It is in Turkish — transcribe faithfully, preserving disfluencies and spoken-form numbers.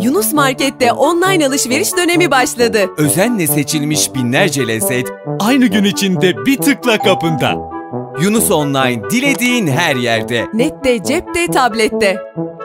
Yunus Market'te online alışveriş dönemi başladı. Özenle seçilmiş binlerce lezzet aynı gün içinde bir tıkla kapında. Yunus Online, dilediğin her yerde. Nette, cepte, tablette.